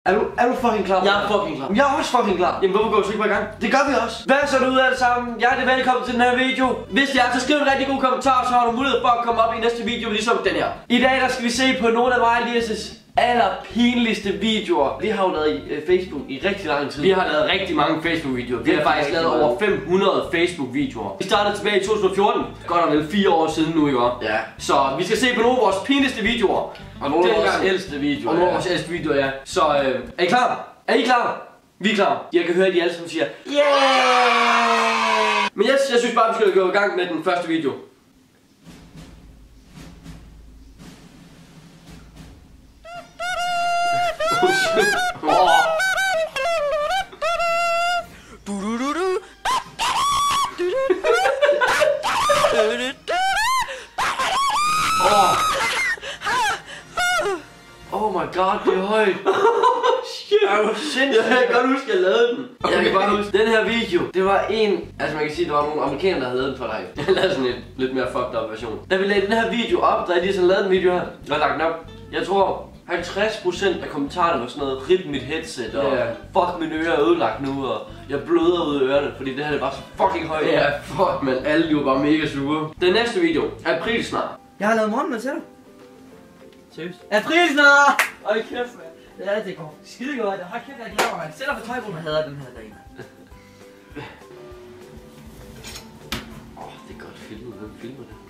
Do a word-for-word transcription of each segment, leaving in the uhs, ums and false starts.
Er du, er du fucking klar? Jeg er fucking klar. Jeg er også fucking klar. Jamen hvorfor går vi så ikke bare i gang? Det gør vi også. Hvad så derude alle sammen? Jeg er velkommen til den her video. Hvis jeg er, så skriv en rigtig god kommentar, så har du mulighed for at komme op i næste video, ligesom den her. I dag der skal vi se på nogle af mig og Elias' allerpinligste videoer. Vi har jo lavet uh, Facebook i rigtig lang tid. Vi har lavet rigtig mange Facebook-videoer. Vi har faktisk lavet over fem hundrede Facebook-videoer. Vi startede tilbage i to tusind og fjorten. Godt og vel fire år siden nu, ikke? Ja. Så vi skal se på nogle af vores pinligste videoer. Og nogle af vores ældste videoer. Og nogle af vores ældste videoer, ja. Så øh, er I klar? Er I klar? Vi er klar. Jeg kan høre, at de alle sammen siger yeah! Men jeg, jeg synes bare, vi skal gå i gang med den første video. Oh shit. Oh. Oh my god, det er højt. Shit. Er du sindssygt? Jeg kan godt huske, at jeg lavede den. Okay. Jeg kan bare huske, den her video, det var en, altså man kan sige, det var nogle amerikanere, der havde lavet den for dig. Jeg lavede sådan en lidt mere fucked up version. Da vi lagde den her video op, der er lige sådan lavet en video her, jeg har lagt den op. Jeg tror, halvtreds procent af kommentarerne var sådan noget, rip mit headset, og yeah. fuck mine ører er ødelagt nu, og jeg bløder ud af ørerne, fordi det her det var så fucking højt. Ja, yeah, fuck man, alle de var bare mega sure. Den næste video er april snart. Jeg har lavet morgenmad til dig. Seriøst? April snart! Hold kæft, mand. Ja, det går skide godt. Hold kæft, jeg glæder mig, mand. Sæt dig på tøj på, man hader den her dag, mand. Åh, oh, det er godt filmet. Hvem filmer det?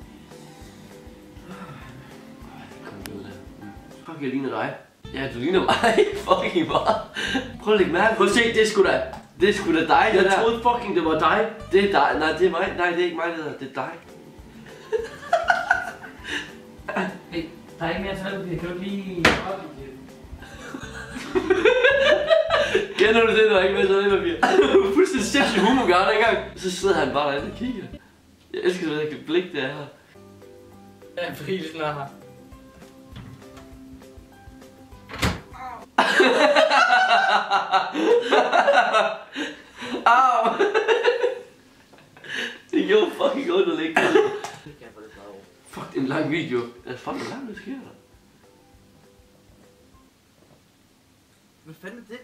Kom ud der. Fuck, jeg ligner dig. Ja, du ligner mig. Fucking meget. Prøv at lægge mærke. Prøv at se, det er sgu da. Det er sgu da dig, det der. Jeg troede fucking, det var dig. Det er dig. Nej, det er mig. Nej, det er ikke mig, det der. Det er dig. Hey, der er ikke mere tøjpapir. Kan du lige... Kender du det, der er ikke mere tøjpapir? Du er fuldstændig sindssygt humorgørende engang. Så sidder han bare derinde og kigger. Jeg elsker det, der blik, det er her. April snart. Au! Det gjorde fucking ondt at lægge. Fuck, det er en lang video. Det er fucking lang, hvad sker der? Hvad fanden er det?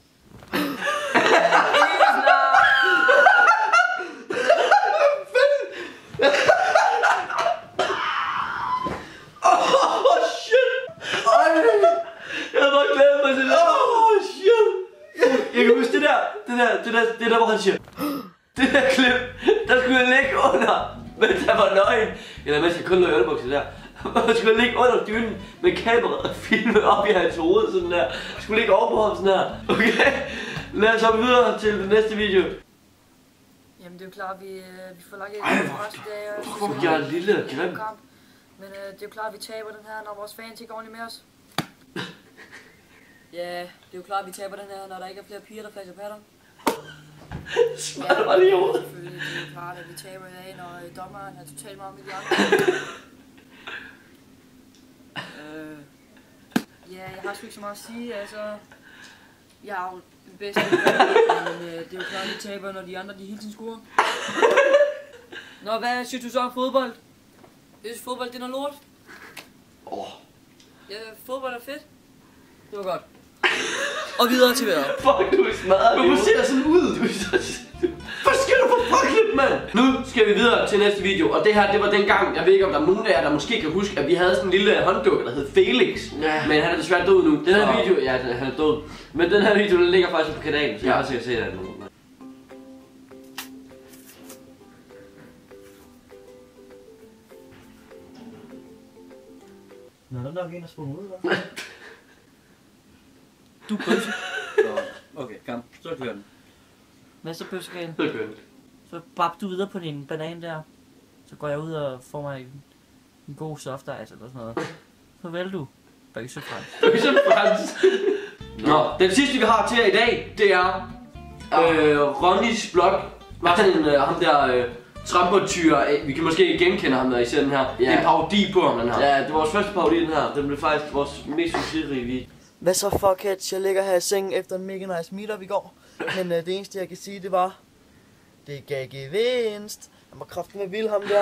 Oh shit! Jeg havde bare glædet mig til det. Oh shit! Jeg kan huske det der, det der, det der, det der, hvor han siger det der klip, der skulle jeg ligge under, mens jeg var nøgen. Eller mens jeg kun lå i ølbukser der. Jeg skulle ligge under dynen med kameraet og filme op i hans hoved sådan der. Jeg skulle ligge over på ham sådan her. Okay? Lad os hoppe videre til den næste video. Jamen det er jo klart, vi, vi får lagt et første dag. Fuck, jeg er lille og grim. Men øh, det er jo klart, at vi taber den her, når vores fans ikke er ordentligt med os. Ja, det er jo klart, at vi taber den her, når der ikke er flere piger, der flasher patter. Smart det bare lige i hovedet. Selvfølgelig, det er jo klart, at vi taber i dag, når dommeren er totalt meget om i de andre. øh, ja, jeg har sgu ikke så meget at sige, altså. Jeg er jo den bedste, men øh, det er jo klart, at vi taber, når de andre de hele tiden scorer. Nå, hvad synes du så om fodbold? Jeg synes fodbold, det er noget lort. Åh. Oh. Ja, fodbold er fedt. Det var godt. Og videre til vejret. Fuck, du er smadret. Hvorfor ser jeg sådan ud? Du er så... Hvad sker der for fuck, mand? Nu skal vi videre til næste video. Og det her, det var den gang, jeg ved ikke om der er nogen af jer, der måske kan huske, at vi havde sådan en lille hånddukke, der hed Felix. Ja. Men han er desværre død nu. Den her video, ja, han er død. Men den her video, den ligger faktisk på kanalen, så jeg har sikkert set den nu. Nå, der er nok en, der sprunget ud, hva'? Du pølse. Okay, kom. Så kører den. Hvad så, pølsekagen? Så kører den. Så bap du videre på din banan der. Så går jeg ud og får mig en, en god soft ice eller sådan noget. Farvel du. Bøjse Frans. Bøjse Frans. Nå, den sidste vi har til jer i dag, det er øh, Ronnys blog. Martin, øh, ham der øh, trampertyr, vi kan måske genkende ham der især den her. Ja. Det er en parodi på ham den her. Ja, det var vores første parodi den her. Den blev faktisk vores mest succesrige video. Hvad så fuckheads? Jeg ligger her i sengen efter en mega nice meetup i går. Men uh, det eneste jeg kan sige, det var... Det gav gevinst. Jeg må kraften med vilde ham der.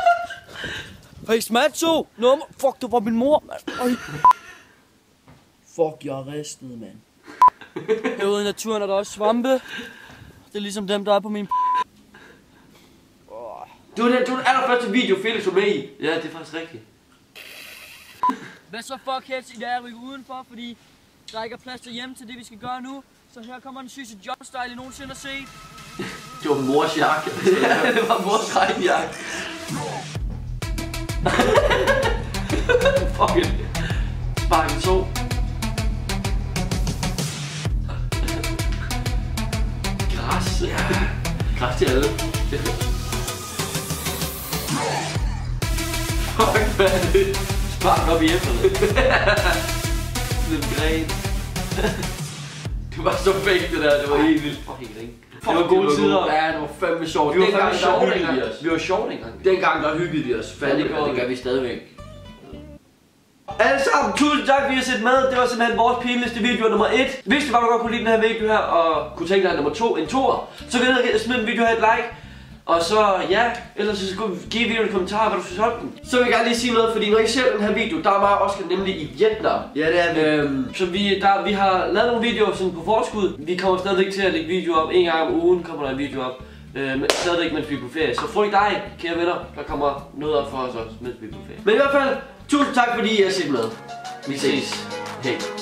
Hey Smatso! Nummer! Fuck, du var min mor, mand. Fuck, jeg er ristet, mand. Herude i naturen er der også svampe. Det er ligesom dem, der er på min... Du er den, du er den allerførste video, Felix var med i. Ja, det er faktisk rigtigt. Hvad så fuckheads, i dag er rykke udenfor, fordi der ikke er plads til hjem til det, vi skal gøre nu. Så her kommer den sygeste jobstyle, I nogensinde har set. Det var mors jakke. Ja, det var mors regnjakke. Fucking. Sparken to. Græs. Ja. Græs til alle. Fuck, hvad er det? Spark op i æblerne. Lidt gren. Det var så fake det der, det var helt vildt. Fucking ring. Det var gode tider. Ja, det var fandme sjovt. Vi var dengang, fandme sjove der hyggede vi dengang. os. Vi var sjove dengang. Dengang der hyggede vi os fandme, Ja, det og gør det gør vi. vi stadigvæk. Alle sammen, tusind tak fordi I har set med. Det var simpelthen vores pinligste video nummer et. Hvis du bare godt kunne lide den her video her, og kunne tænke dig nummer to, en toer, så vil jeg smide en video her et like. Og så ja, ellers så skulle give videoen en kommentar, hvad du synes om den. Så vil jeg gerne lige sige noget, fordi når I ser den her video, der er mig og Oscar nemlig i Vietnam. Ja, det er vi. Øhm, så vi, der, vi har lavet nogle videoer sådan på forskud. Vi kommer stadigvæk til at lægge videoer op. En gang om ugen kommer der en video op. Øhm, stadigvæk mens vi er på ferie. Så frygt dig, kære venner. Der kommer noget op for os også, mens vi er på ferie. Men i hvert fald, tusind tak fordi I har set med. Vi ses. Hej.